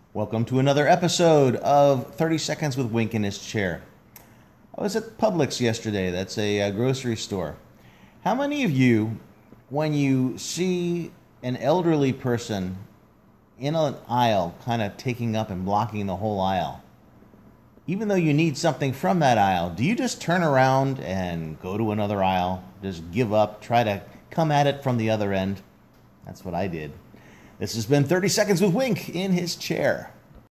Welcome to another episode of 30 Seconds with Wink in his chair. I was at Publix yesterday. That's a grocery store. How many of you, when you see an elderly person in an aisle kind of taking up and blocking the whole aisle, even though you need something from that aisle, do you just turn around and go to another aisle? Just give up, try to come at it from the other end? That's what I did. This has been 30 Seconds with Wink in his chair.